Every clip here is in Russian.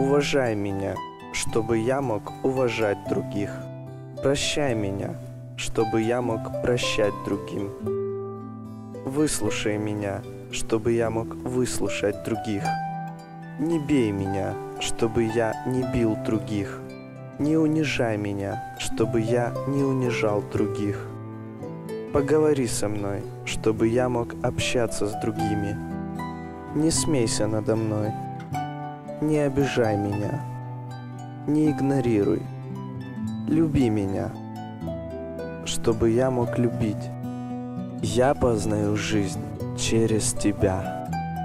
уважай меня, чтобы я мог уважать других. Прощай меня, чтобы я мог прощать другим. Выслушай меня, чтобы я мог выслушать других. Не бей меня, чтобы я не бил других. Не унижай меня, чтобы я не унижал других. Поговори со мной, чтобы я мог общаться с другими. Не смейся надо мной, не обижай меня, не игнорируй. Люби меня, чтобы я мог любить. Я познаю жизнь через тебя.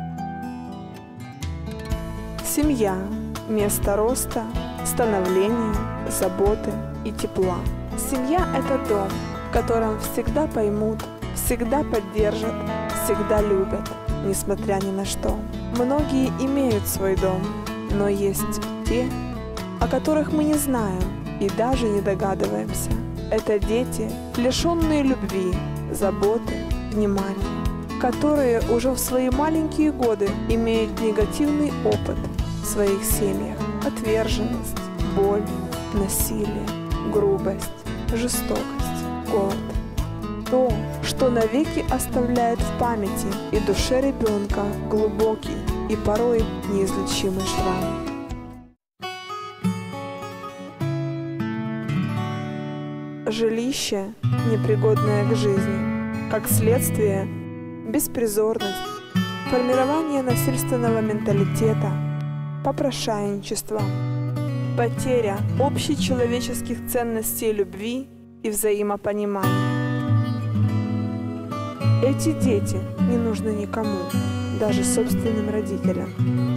Семья – место роста, становления, заботы и тепла. Семья – это дом, в котором всегда поймут, всегда поддержат, всегда любят, несмотря ни на что. Многие имеют свой дом, но есть те, о которых мы не знаем и даже не догадываемся. Это дети, лишенные любви, заботы, внимания, которые уже в свои маленькие годы имеют негативный опыт в своих семьях. Отверженность, боль, насилие, грубость, жестокость, голод. То, что навеки оставляет в памяти и душе ребенка глубокий и порой неизлечимый шрам. Жилище, непригодное к жизни, как следствие – беспризорность, формирование насильственного менталитета, попрошайничество, потеря общечеловеческих ценностей любви и взаимопонимания. Эти дети не нужны никому, даже собственным родителям.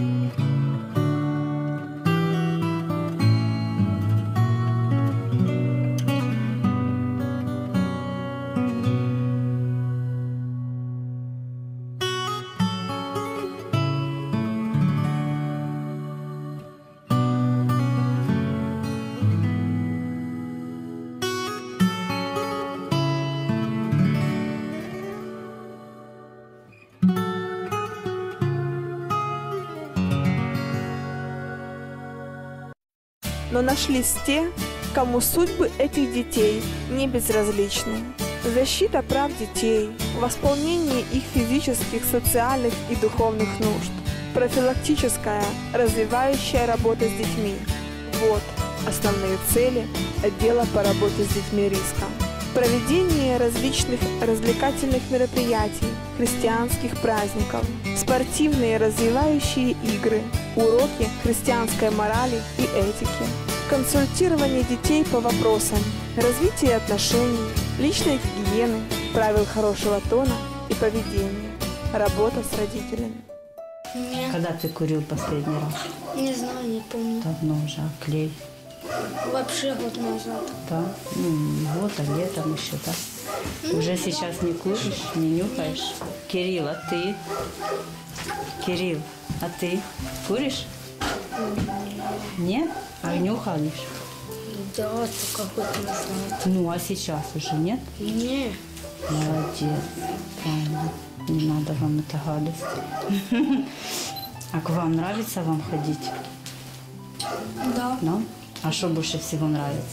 Но нашлись те, кому судьбы этих детей не безразличны. Защита прав детей, восполнение их физических, социальных и духовных нужд, профилактическая, развивающая работа с детьми. Вот основные цели отдела по работе с детьми риска. Проведение различных развлекательных мероприятий, христианских праздников, спортивные развивающие игры, уроки христианской морали и этики, консультирование детей по вопросам развития отношений, личной гигиены, правил хорошего тона и поведения, работа с родителями. Нет. Когда ты курил последний раз? Не знаю, не помню. Давно уже, а клей? Вообще год назад. Да? Вот, а летом еще, да? Уже сейчас не куришь, не нюхаешь? Кирилл, а ты? Кирилл, а ты куришь? Нет? А нюхаешь? Да, только год назад. Ну, а сейчас уже нет? Не. Молодец, правильно. Не надо вам это гадость. А к вам нравится вам ходить? Да. Да? А что больше всего нравится?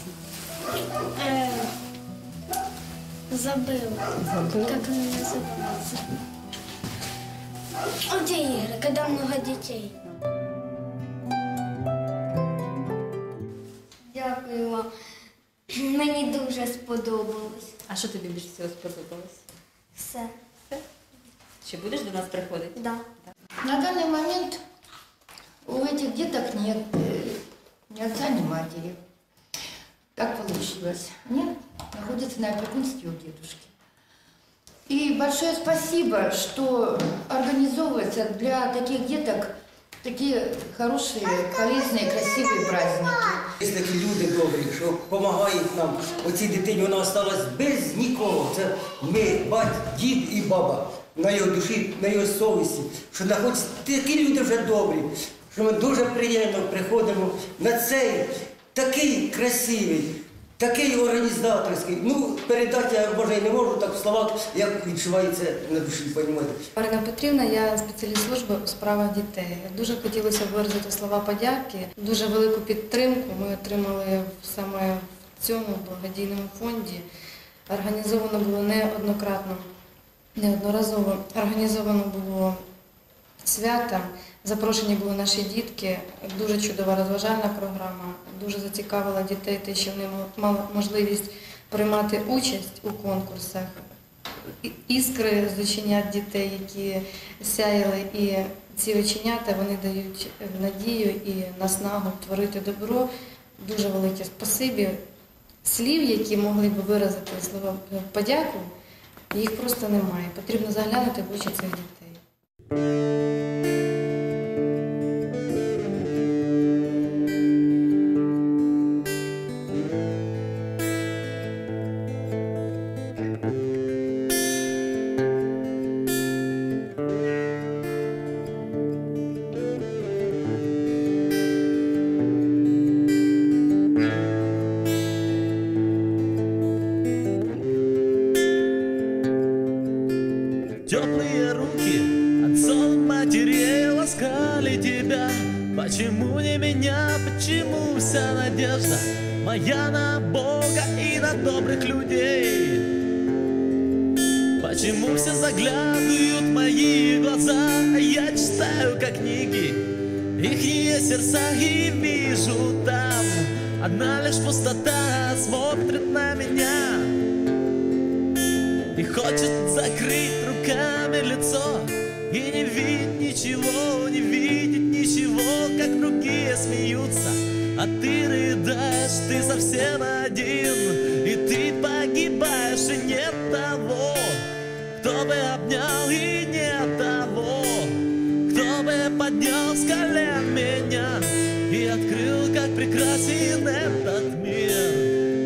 Забыла. Забыла? Как она называется? Где игры, когда много детей. Дякую вам. Мені дуже сподобалось. А що тобі більше всього сподобалось? Все. Чи будеш до нас приходити? Да. На данный момент у этих деток нет ни отца, ни матери. Так получилось. Они находятся на опекунстве у дедушки. И большое спасибо, что организовываются для таких деток такие хорошие, полезные, красивые праздники. Є такі люди добрі, що допомагають нам. Оцій дитині вона залишилась без нікого. Це ми, батько, дід і баба. На його душі, на його совісті. Що знаходяться такі люди вже добрі, що ми дуже приємно приходимо на цей такий красивий такий організаторський. Ну, передати я, може, і не можу, так в словах, як відчувається на душі, розумієте. Марина Петрівна, я спеціаліст служби у справах дітей. Дуже хотілося виразити слова подяки. Дуже велику підтримку ми отримали саме в цьому благодійному фонді. Організовано було неодноразово організовано було свята. Запрошені були наші дітки. Дуже чудова розважальна програма. Дуже зацікавила дітей те, що вони мали можливість приймати участь у конкурсах. Іскри з оченят дітей, які сяяли, і ці оченята, вони дають надію і наснагу творити добро. Дуже велике спасибі. Слів, які могли б виразити слова подяку, їх просто немає. Потрібно заглянути в очі цих дітей. Теплые руки отцов матерей ласкали тебя. Почему не меня, почему вся надежда моя на Бога и на добрых людей? Почему все заглядывают в мои глаза, а я читаю как книги ихние сердца и вижу там одна лишь пустота смотрит на меня и хочет закрыть руками лицо и не видит ничего, не видит ничего, как другие смеются, а ты рыдаешь, ты совсем один, и ты погибаешь, и нет того, кто бы обнял, и нет того, кто бы поднял с колен меня и открыл, как прекрасен этот мир.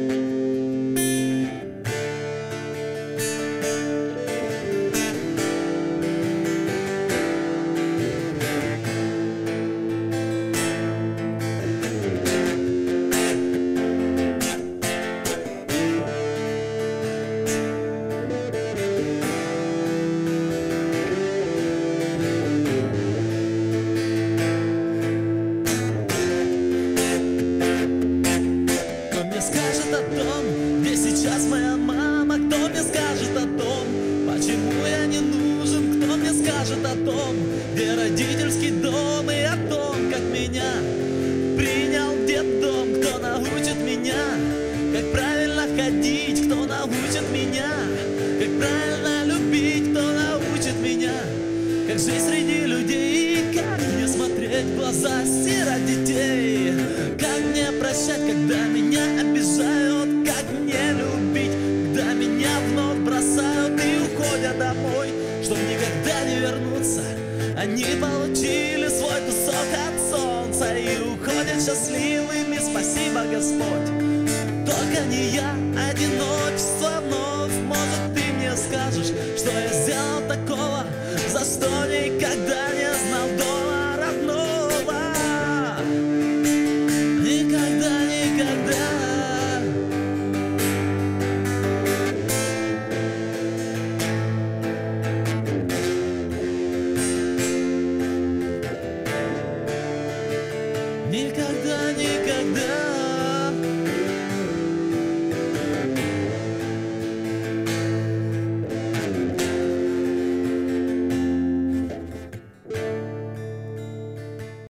О том, где родительский дом, и о том, как меня принял детдом. Кто научит меня, как правильно ходить, кто научит меня, как правильно любить, кто научит меня, как жить среди людей, как мне смотреть в глаза сирот детей, как мне прощать, когда меня обижают, как мне любить, когда меня вновь бросают и уходят домой, чтоб никогда не вернуться. Они получили свой кусок от солнца и уходят счастливыми, спасибо, Господь. Только не я, одиночество вновь. Может, ты мне скажешь, что я сделал такого, за что никогда не знал доли.